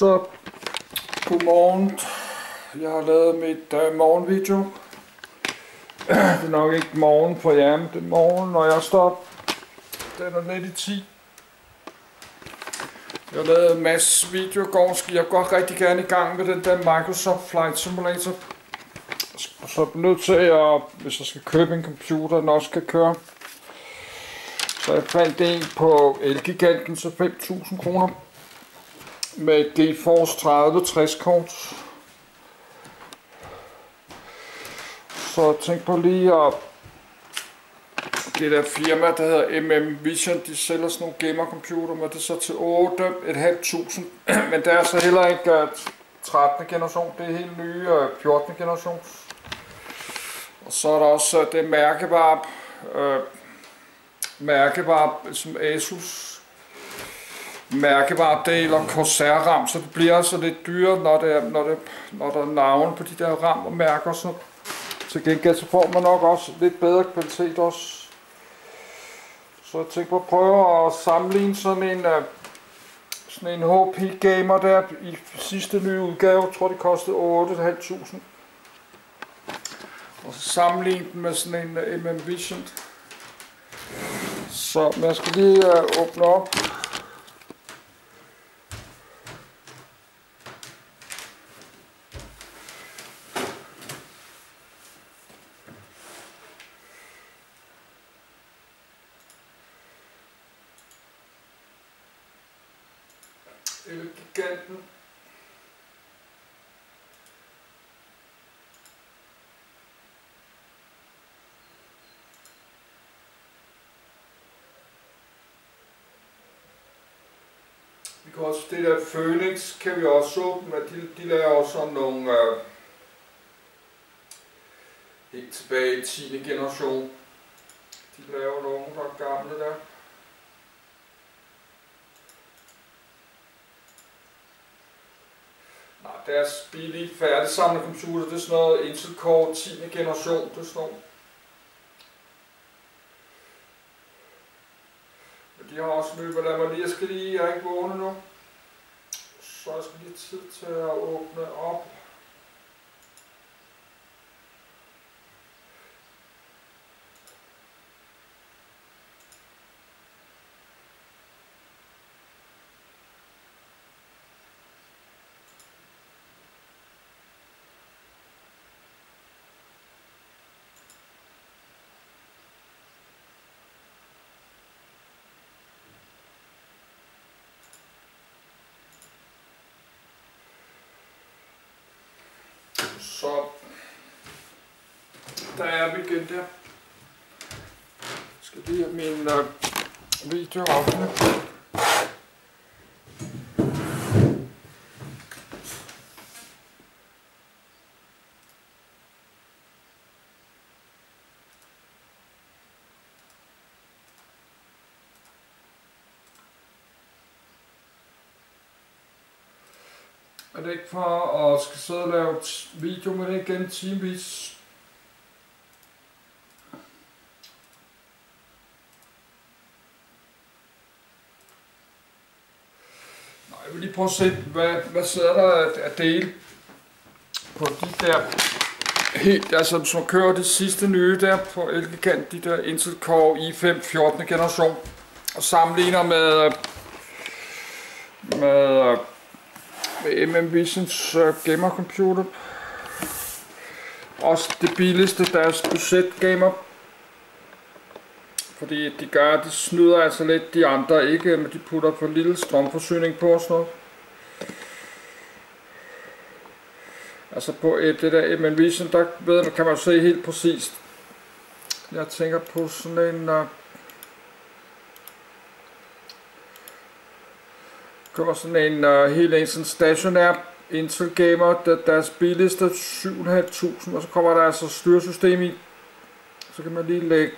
Så godmorgen. Jeg har lavet mit morgenvideo. Det er nok ikke morgen for jer, men det er morgen, når jeg står op. Den er lidt i 10. Jeg har lavet en masse video i går. Jeg går rigtig gerne i gang med den der Microsoft Flight Simulator. Så er jeg nødt til at, hvis jeg skal købe en computer, den også kan køre. Så jeg fandt en på Elgiganten til 5.000 kroner. Med GeForce 3060 kort. Så jeg tænkte på lige at det der firma, der hedder MM Vision, de sælger sådan nogle gamercomputer, men det er så til 8.500. Men det er så heller ikke 13. generation, det er helt nye 14. generation. Og så er der også det mærkevare som Asus. Mærkevaredel og Corsair-ram, så det bliver altså lidt dyrere, når der er navn på de der ram og mærker. Så til gengæld så får man nok også lidt bedre kvalitet også. Så jeg tænkte på at prøve at sammenligne sådan en HP Gamer der i sidste nye udgave. Jeg tror det kostede 8.500. Og så sammenligne den med sådan en MM Vision. Så jeg skal lige åbne op. Elgiganten. Vi kan også, det der Phoenix kan vi også åbne, men de laver også sådan nogle helt tilbage i 10. generation. De laver nogle, der er gamle der. Deres billige færdigsamlede computer, det er sådan noget Intel Core 10. generation, det er sådan noget. Men de har også løbet, lad mig lige, jeg er ikke vågne nu. Så jeg skal lige tid til at åbne op. Så der er vi igen der. Jeg skal lige have min video åbne. Er det ikke for at skal sidde og lave video med det igen timevis? Nej, jeg vil lige prøve at se, hvad sidder der af dele på de der helt, altså som kører det sidste nye der på Elgigant, de der Intel Core i5 14. generation, og sammenligner med MM Visions gamercomputer. Også det billigste, deres budget gamer. Fordi de snyder altså lidt de andre, ikke, men de putter for lille strømforsyning på og sådan noget. Altså på det der MM Vision, der kan man se helt præcist. Jeg tænker på sådan en køber sådan en helt en sådan stationær Intel Gamer, deres billigste 7.500, og så kommer der altså styresystem i. Så kan man lige lægge,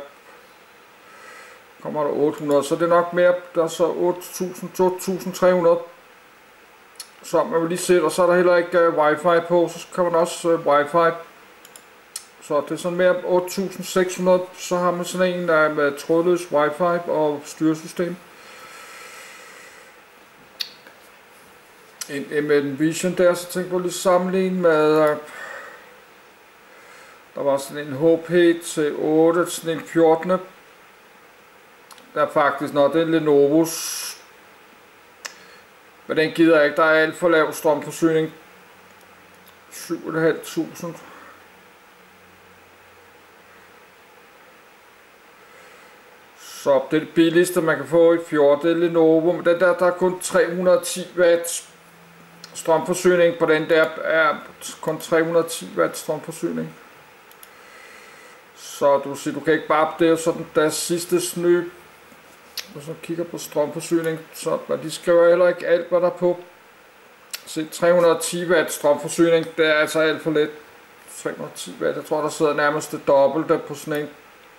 kommer der 800, så det er nok mere, der er så 8.300. Så man vil lige se, og så er der heller ikke wifi på, så kan man også wifi. Så det er sådan mere 8.600, så har man sådan en med trådløs wifi og styresystem. en Vision der, så tænkte jeg lige sammenligne med, der var sådan en HP til 8, sådan en 14. Der er faktisk, det er en Lenovo's, men den gider jeg ikke, der er alt for lav strømforsyning, 7.500. Så det er det billigste man kan få i 14, det er Lenovo, men den der er kun 310 watt strømforsyning på den der, er kun 310 watt strømforsyning. Så du siger, du kan ikke bare, det er jo sådan deres sidste sny, hvis du kigger på strømforsyning, så de skriver heller ikke alt hvad der er på. Se, 310 watt strømforsyning, det er altså alt for let. 310 watt, jeg tror der sidder nærmest det dobbelte på sådan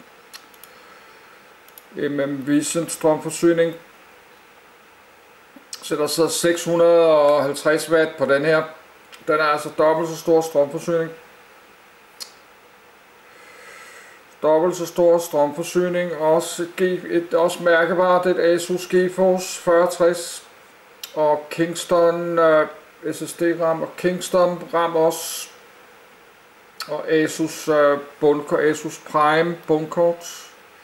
en Vision strømforsyning. Så der sidder 650 watt på den her. Den er altså dobbelt så stor strømforsyning. Dobbelt så stor strømforsyning. Også mærkevare, det er et Asus GeForce 4060 og Kingston SSD RAM og Kingston RAM også. Og Asus Asus Prime bundkort.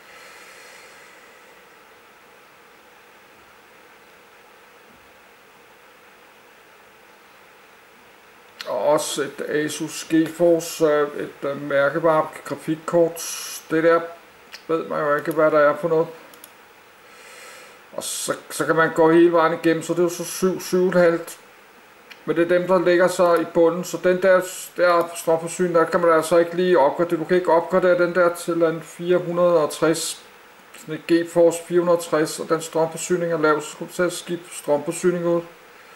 Og også et Asus GeForce, et mærkevare grafikkort. Det der ved man jo ikke, hvad der er for noget. Og så kan man gå hele vejen igennem, så det er jo så 7,5. Men det er dem, der ligger så i bunden. Så den der strømforsyning, der kan man altså ikke lige opgradere. Du kan ikke opgradere den der til en 460. Sådan et GeForce 460, og den strømforsyning er lav, så skulle du tage skifte strømforsyning ud.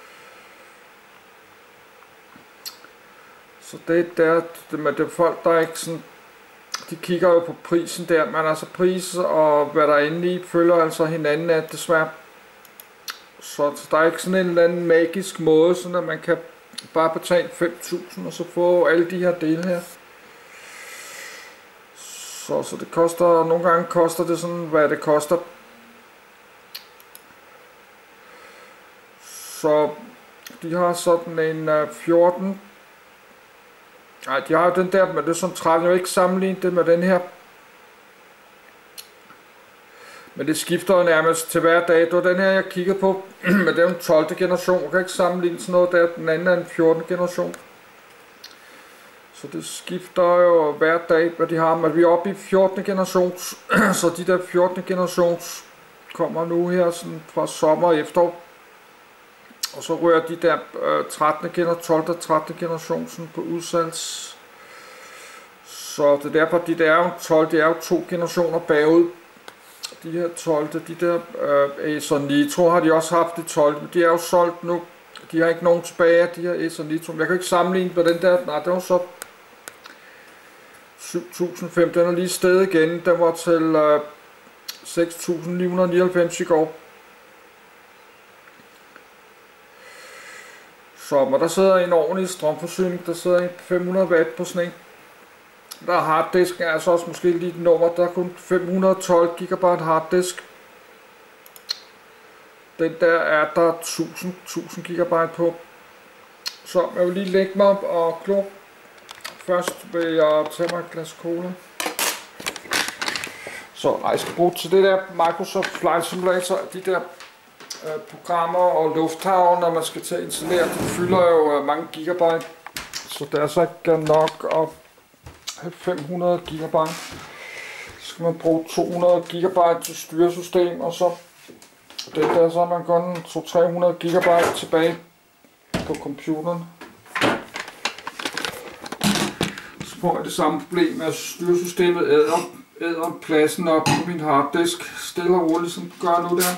Så det der, men det er folk, der ikke sådan, de kigger jo på prisen der, men altså pris og hvad der er inde i, følger altså hinanden af desværre. Så der er ikke sådan en eller anden magisk måde, sådan at man kan bare betale 5.000 og så få alle de her dele her. Så det koster, nogle gange koster det sådan, hvad det koster. Så de har sådan en 14. Nej, de har jo den der, men det er sådan 30, jeg vil ikke sammenligne det med den her. Men det skifter jo nærmest til hver dag. Det var den her, jeg kiggede på, men det er jo en 12. generation. Jeg kan ikke sammenligne sådan noget der, den anden er en 14. generation. Så det skifter jo hver dag, hvad de har. Men vi er oppe i 14. generations, så de der 14. generations kommer nu her sådan fra sommer og efterår. Og så rører de der 12. og 13. generation sådan på udsalgs. Så det er derfor, de der er jo 12, det er jo 2 generationer bagud. De her 12, de der Acer Nitro har de også haft i 12, men de er jo solgt nu. De har ikke nogen tilbage af de her Acer Nitro. Men jeg kan ikke sammenligne med den der, nej, det var så 7.500, den er lige steget igen. Den var til 6.999 i går. Så men der sidder en ordentlig strømforsyning, der sidder en 500 watt på sådan en. Der er harddisken, er altså også måske lige et nummer, der er kun 512 GB harddisk. Den der er der 1000 GB på. Så jeg vil lige lægge mig op og glo. Først vil jeg tage mig et glas cola. Så jeg skal bruge til det der Microsoft Flight Simulator, de der programmer og lufthavn, når man skal til at installere, det fylder jo mange gigabyte. Så det er så ikke nok at have 500 gigabyte. Så skal man bruge 200 gigabyte til styresystem, og så det der, så har man kun 200-300 gigabyte tilbage på computeren. Så får jeg det samme problem med, at styresystemet æder pladsen op på min harddisk. Stille og roligt, som det gør nu der.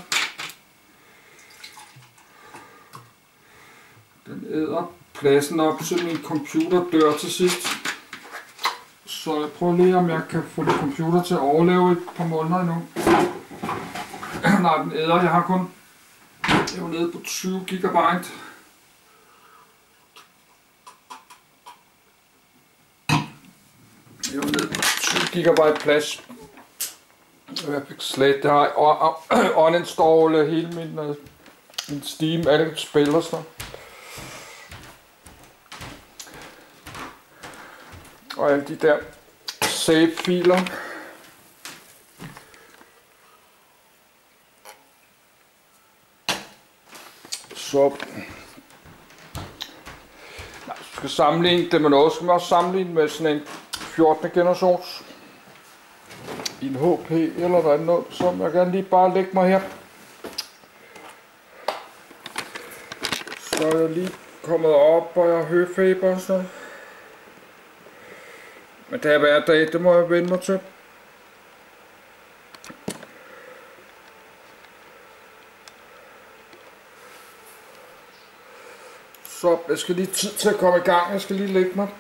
Den æder pladsen op, så min computer dør til sidst. Så jeg prøver lige, om jeg kan få min computer til at overleve et par måneder nu. Nej, den æder. Jeg har kun... Jeg er nede på 20 gigabyte. Jeg er nede på 20 gigabyte plads. Jeg fik slet. Jeg har uninstalled hele min Steam, alle spil og sådan. Og alle de der save-filer. Så skal sammenligne det med noget, skal man også sammenligne med sådan en 14. generations i en HP eller noget andet, så jeg kan lige bare lægge mig her. Så er jeg lige kommet op, og jeg har høfeber og sådan. Men det er hver dag, det må jeg vende mig til. Så jeg skal lige tid til at komme i gang, jeg skal lige lægge mig.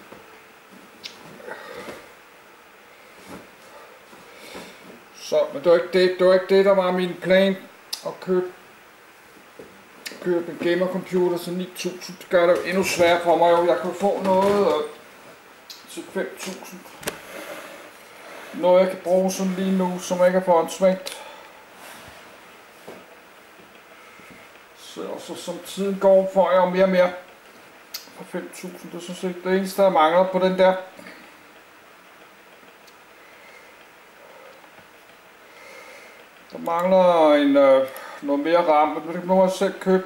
Så, men det var ikke det, der var min plan at købe en gamercomputer til 9.000. Det gør det jo endnu sværere for mig, jeg kan få noget til 5.000. Noget jeg kan bruge sådan lige nu, som jeg ikke har fået åndssvagt. Så som tiden går, får jeg jo mere og mere for 5.000. Det er sådan set det eneste, der mangler på den der. Der mangler noget mere RAM, men det må jeg selv købe.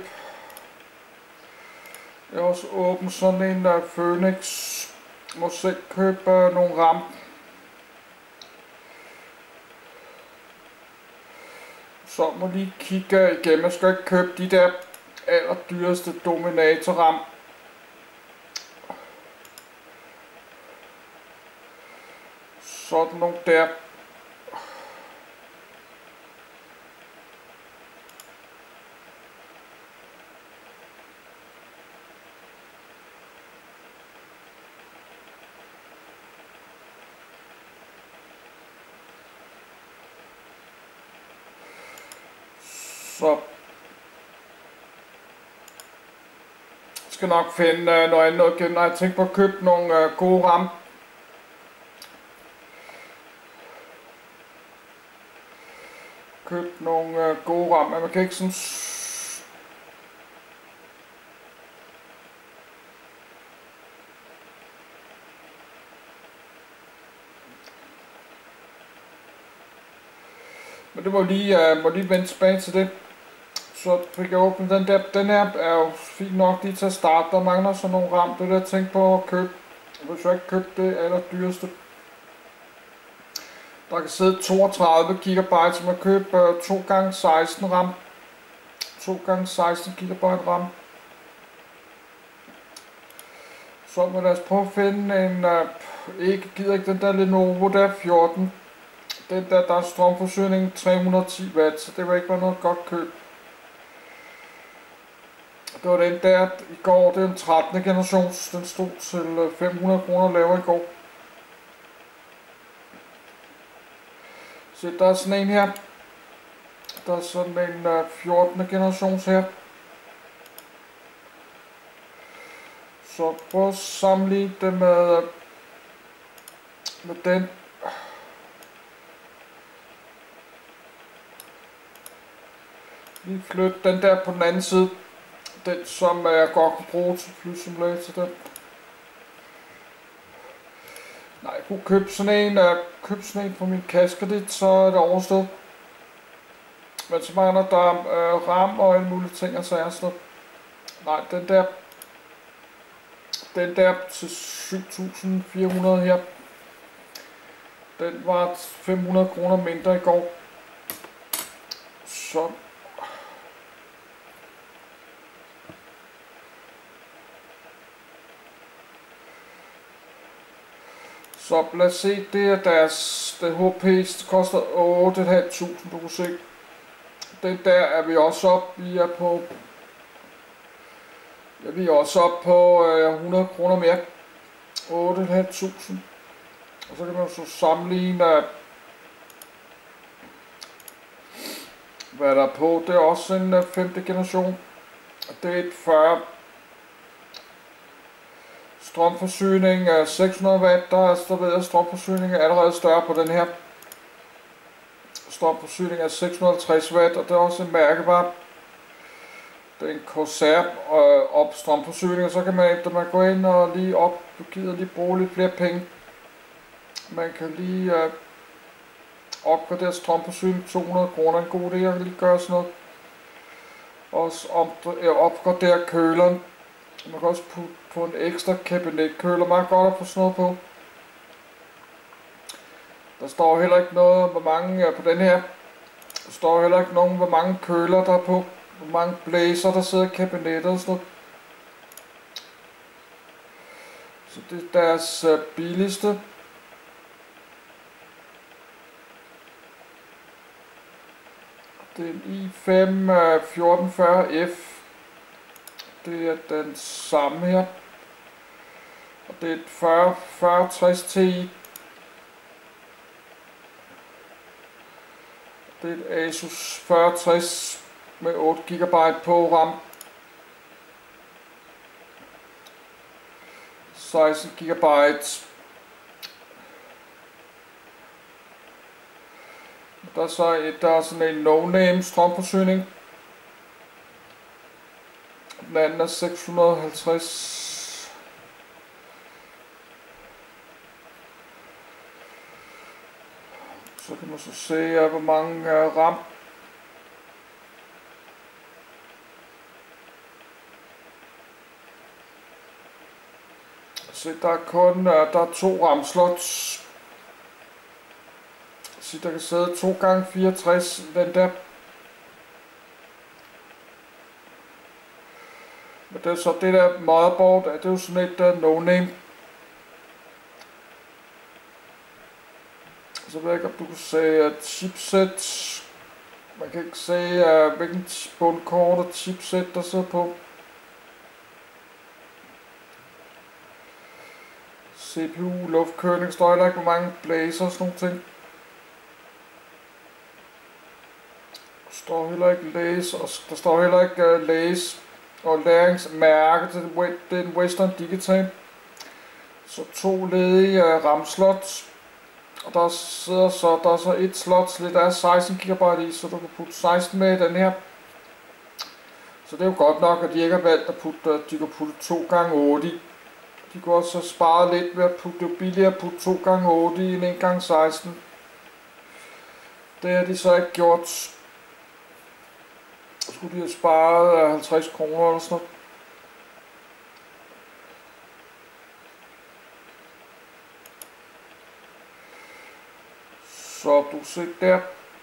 Jeg har også åbnet sådan en Phoenix. Jeg må selv købe nogle RAM. Så må lige kigge igennem. Jeg skal ikke købe de der allerdyreste Dominator RAM. Sådan nogle der. Så skal nok finde noget andet igen, når jeg tænker på at købe nogle gode RAM. Købe nogle gode RAM, men man kan ikke sådan... Men det må lige vende tilbage til det. Så fik jeg åbnet den der. Den her er jo fint nok lige til at starte. Der mangler så nogle RAM. Det er det, jeg tænkte på at købe. Hvis jeg ikke købte det allerdyreste. Der kan sidde 32 GB, så man køber 2x16 RAM. 2x16 GB RAM. Så må lad os prøve at finde en... gider ikke den der Lenovo der 14. Den der er strømforsyning 310 watt, så det var ikke noget godt køb. Det var den der i går, det er en 13. generations, den stod til 500 kroner lavere i går. Så der er sådan en her. Der er sådan en 14. generations her. Så prøv at sammenligne det med den. Lige flytte den der på den anden side. Den som jeg godt kan bruge til flysimulator den. Nej, jeg kunne købe sådan en på min kassekredit, så er det overstået. Men så mangler der RAM og alle mulige ting og sager. Så nej, den der til 7.400 her. Den var 500 kroner mindre i går. Så lad os se, det er den HP's koster 8.500, du kan se. Den der er vi også op, vi er også op på 100 kroner mere. 8.500. Og så kan man så sammenligne, hvad der er på. Det er også en 5. generation. Det er et 40. Strømforsyning er 600 watt, der er stadig strømforsyning er allerede større på den her. Strømforsyning er 650 watt, og det er også en mærkevare. Det er en Corsair op strømforsyning, og så kan man, efter man går ind og lige op, gider lige bruge lidt flere penge, Man kan lige opgradere strømforsyning 200 kroner, en god idé, jeg kan lige gøre sådan noget. Også opgradere køleren. Man kan også putte på en ekstra kabinetkøler, meget godt at få sådan noget på. Der står heller ikke noget, hvor mange på den her. Der står heller ikke nogen, hvor mange køler der er på. Hvor mange blæser der sidder i kabinettet og sådan noget. Så det er deres billigste. Det er en i5 1440F. Det er den samme her. Og det er et 4060 Ti. Det er et Asus 4060 med 8 GB på RAM. 16 GB. Der er sådan en no-name strømforsyning. Den anden er 650. Så kan man så se, hvor mange RAM. Så der er kun der er 2 RAM-slots. Så der kan sidde 2x64, den der. Men det er så det der motherboard, det er jo sådan et no-name. Så ved jeg ikke, om du kan se chipset. Man kan ikke se, hvilken bundkort og chipset der sidder på. CPU, luftkøling, står heller ikke, hvor mange blæser og sådan nogle ting. Der står heller ikke læs, og der står heller ikke læs og læringsmærke til den Western Digital. Så 2 ledige RAM-slots. Og der er så et slot, der er 16 GB i, så du kan putte 16 med i den her. Så det er jo godt nok, at de ikke har valgt at de kan putte 2x8 i. De kunne også have sparet lidt ved at putte, det billigere at putte 2x8 i end 1x16. Det har de så ikke gjort. Så skulle de have sparet 50 kroner eller sådan noget. Så du ser der.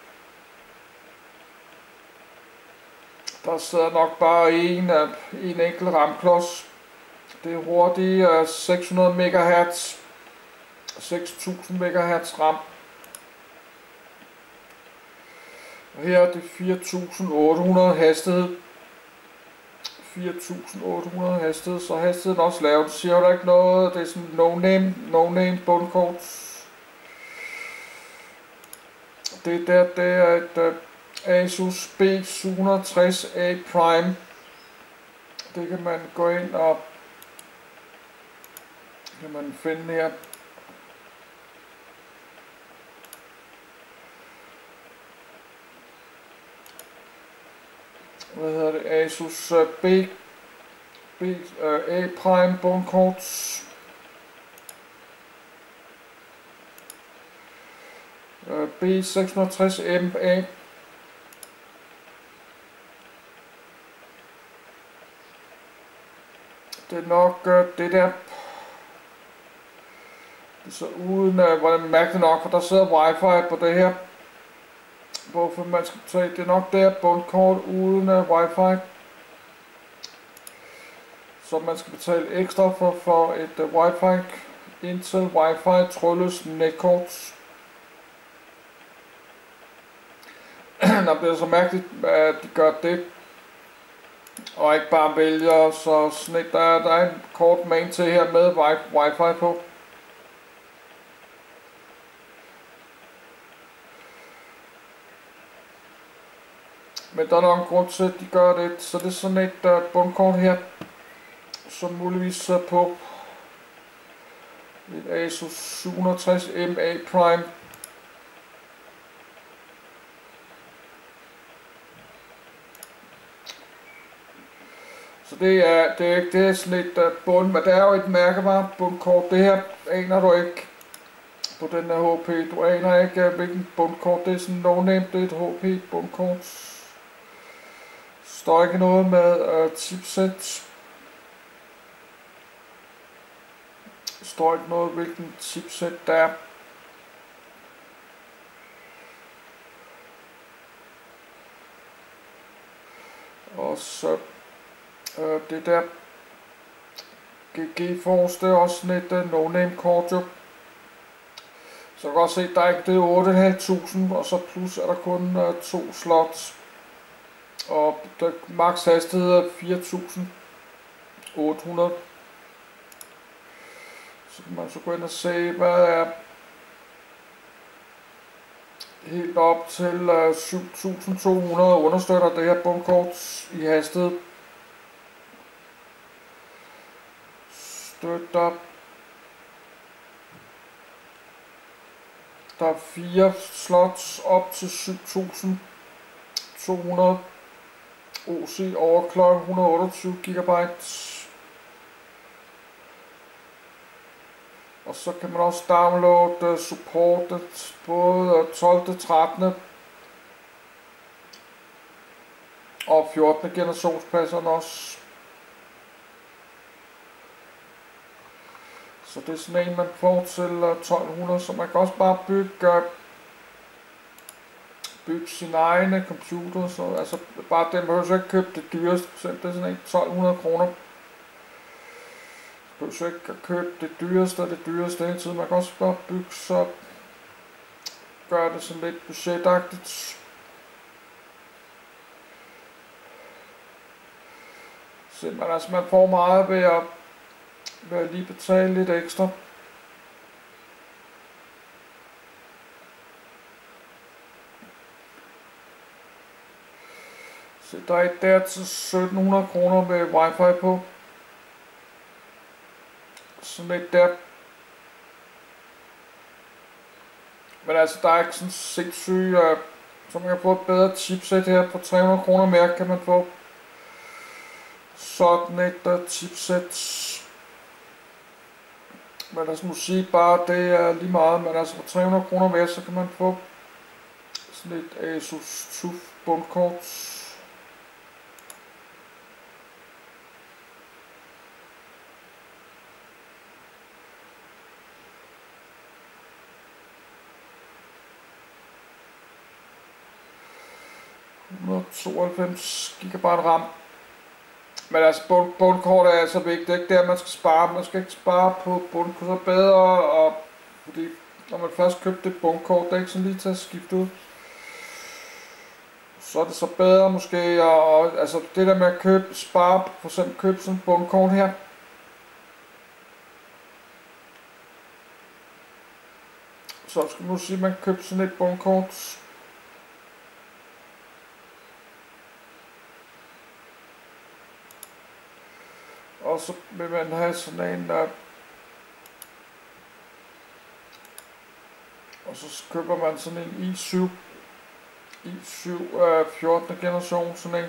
Der sidder nok bare en enkelt RAM-klods. Det er hurtigt 600 MHz, 6000 MHz RAM. Og her er det 4800 hastighed. 4800 hastighed, så hastigheden er også lav. Det siger jo ikke noget, det er sådan no-name bundkort. Det er et Asus B760A Prime. Det kan man gå ind og kan man finde her. Hvad hedder det? Asus A Prime bundkort. B660MA. Det er nok det der. Det så uden, hvordan man mærker det nok, for der sidder wifi på det her. Hvorfor man skal tage, det er nok der bundkort uden wifi. Så man skal betale ekstra for et wifi, Intel wifi trådløst netkort. Der bliver så mærkeligt, at de gør det. Og ikke bare vælger, så sådan et, der er en kort main til her med wifi på. Men der er nok en grund til, at de gør det. Så det er sådan et bundkort her, som muligvis er på et Asus 760MA Prime. Så det er sådan et bund, men det er jo et mærkevare bundkort. Det her aner du ikke. på den her HP. Du aner ikke, hvilken bundkort. Det er sådan no-name, det er et HP bundkort. Står ikke noget med chipset. Står ikke noget, hvilken chipset der er. Og så det der GG-Force, det er også sådan et no-name kort jo. Så jeg kan godt se, at der er ikke det 8.500, og så plus er der kun 2 slots. Og der max hastighed er 4.800. Så kan man så gå ind og se, hvad er helt op til 7.200 understøtter det her bundkort i hastighed. Støtter. Der er 4 slots op til 7.200 OC overclock 128 GB. Og så kan man også downloade supportet både 12., 13. og 14. generationspasserne også. Så det er sådan en, man får til 1200, så man kan også bare bygge sin egne computer. Så, altså bare den behøver så ikke købe det dyreste, det er sådan en 1200 kroner. Du behøver så ikke købe det dyreste og det dyreste hele tiden. Man kan også bare bygge, så gør det sådan lidt budgetagtigt. Så man får meget ved at lige betale lidt ekstra. Så der er et der til 1700 kroner med wifi på. Sådan et der. Men altså der er ikke sådan sindssygt, så man kan få et bedre chipset her på 300 kroner mere kan man få. Sådan et chipset. Men altså nu sige bare, det er lige meget, men altså for 300 kroner mere, så kan man få sådan et Asus TUF bundkort. GB RAM. Men altså bundkort er altså vigtigt, det er ikke der man skal spare. Man skal ikke spare på bundkort, så bedre, og fordi når man først købte et bundkort, det er ikke sådan lige til at skifte ud. Så er det så bedre måske, og altså det der med at spare, for eksempel købe sådan et bundkort her. Så skal man sige, at man køber sådan et bundkort. Og så vil man have sådan en, og så køber man sådan en i7 14. generation, sådan en.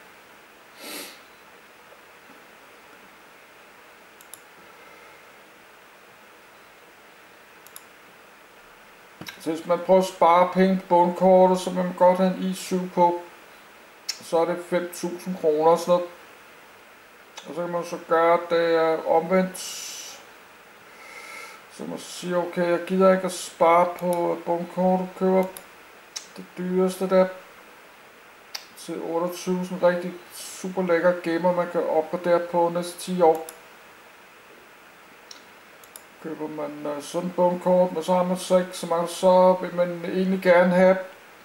Så hvis man prøver at spare penge på bundkortet, så vil man godt have en i7 på. Så er det 5.000 kroner og sådan noget. Og så kan man så gøre det omvendt. Så man siger, okay, jeg gider ikke at spare på bundkortet, køber det dyreste der til 28, sådan rigtig super lækker gamer, man kan opgradere på næste 10 år. Køber man sådan et bundkort, men så har man så ikke så mange, så vil man egentlig gerne have,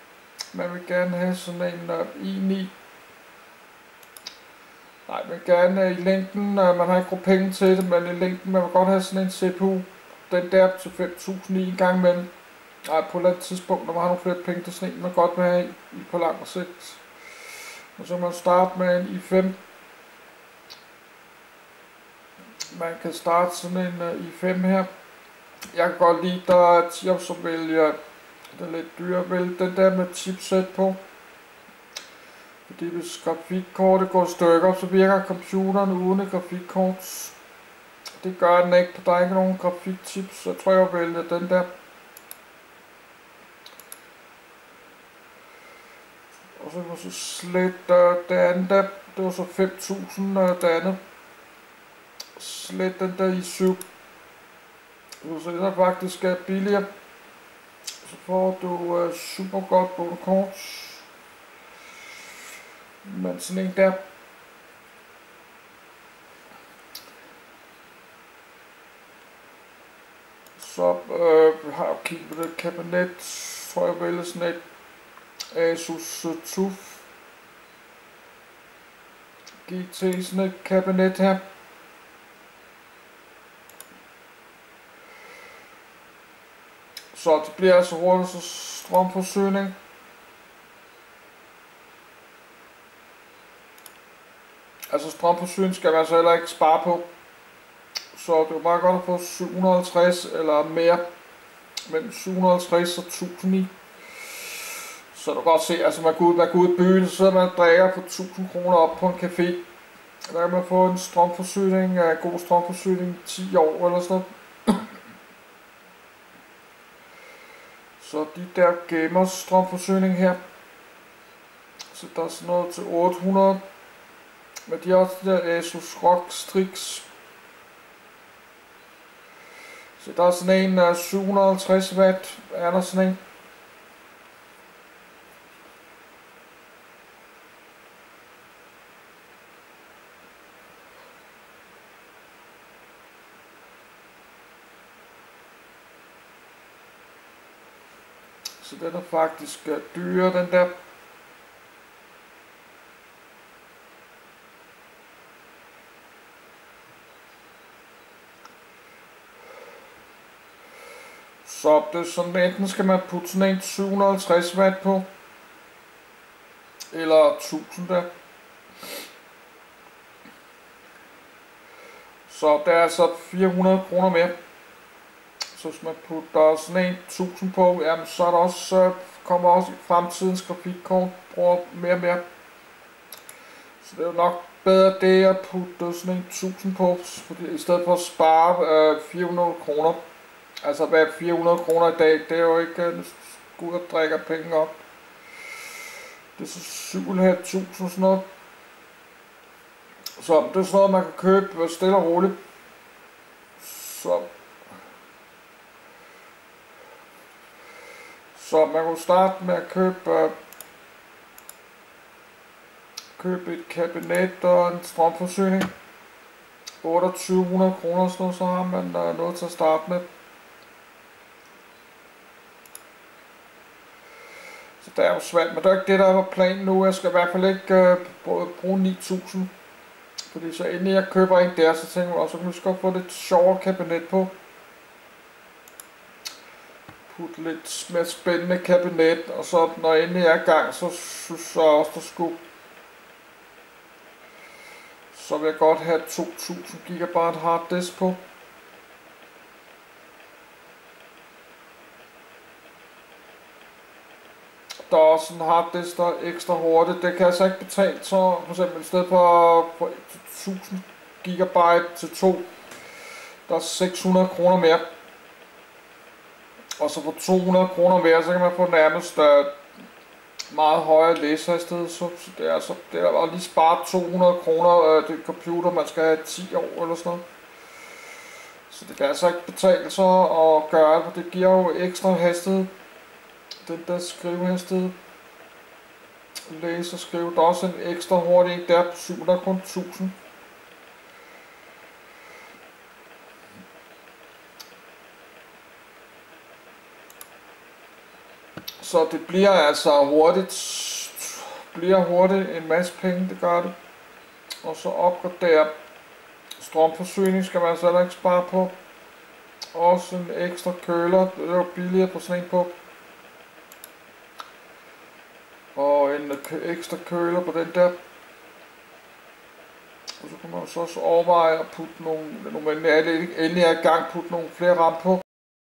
sådan en i9. Nej, men gerne i længden, man har ikke brugt penge til det, men i længden, man vil godt have sådan en CPU, den der til 5.000 i en gang imellem. Nej, på et eller andet tidspunkt, når man har nogle flere penge til sådan en, man godt vil have i på lang sigt. Og så kan man starte med en i5. Man kan starte sådan en i5 her. Jeg kan godt lide, der er 10 op, som vælger, det er lidt dyre, vælge den der med chipset på. Fordi hvis grafikkortet går i stykker, så virker computeren uden et grafikkort. Det gør den ikke, der er ikke nogen grafikchips, så tror jeg vælger den der. Og så kan man så slet det andet der, det var så 5.000 det andet. Slet den der i 7. Så det er faktisk billigere. Så får du super godt bonekort. Men sådan en der. Så har jeg kigget på det kabinet. Tror jeg vælger sådan et Asus TUF GT, sådan et kabinet her. Så det bliver altså hurtigt så strømforsyning. Altså strømforsyning skal man altså heller ikke spare på. Så det er meget godt at få 750 eller mere. Mellem 750 og 1000 i. Så du kan godt se, altså man går ud i byen, så sidder man og drikker for 1000 kroner op på en café. Der kan man få en strømforsyning, god strømforsyning 10 år eller sådan noget. Så de der gamers strømforsyning her. Så der er sådan noget til 800. Men de har også de der Asus ROG Strix. Så der er sådan en 750 watt, er der sådan en. Så den er faktisk dyrere, den der. Så det er sådan, enten skal man putte sådan en 750 watt på, eller 1000 der. Så det er altså 400 kroner mere. Så hvis man putter sådan en 1000 på, jamen så er der også, kommer også i fremtidens grafikkort, bruger mere og mere. Så det er jo nok bedre det at putte sådan en 1000 på, fordi i stedet for at spare 400 kroner. Altså hvad 400 kroner i dag, det er jo ikke ud og drikker penge op. Det er så 7.500 sådan noget. Så det er sådan noget man kan købe stille og roligt. Så man kan starte med at købe et kabinet og en strømforsyning. 2800 kroner sådan noget, så har man noget til at starte med. Så det er jo svært, men det er ikke det, der var planen nu. Jeg skal i hvert fald ikke bruge 9000. Fordi så inden jeg køber en der, så tænker jeg også, at nu skal jeg få lidt sjovere kabinet på. Putte lidt mere spændende kabinet, og så når jeg endelig er i gang, så synes jeg også, der skulle. Så vil jeg godt have 2000 GB harddisk på. Der er også en harddisk, der er ekstra hurtigt. Det kan jeg så ikke betale, så for eksempel i stedet for 1000 GB til 2, der er 600 kroner mere. Og så for 200 kroner mere, så kan man få nærmest meget højere læsehastighed. Så det er altså det er lige spare 200 kroner. Det computer, man skal have 10 år eller sådan noget. Så det kan altså ikke betale sig at gøre, for det giver jo ekstra hastighed. Den der skrivehastighed. Læse og skrive. Der er også en ekstra hurtig en der på 700 kun 1000. Så det bliver altså hurtigt en masse penge, det gør det. Og så opgradere strømforsyning skal man altså heller ikke spare på. Også en ekstra køler, det er jo billigere på sådan en på. Og en ekstra køler på den der. Og så kan man så også overveje at putte nogle endelig er i gang, putte nogle flere ram på.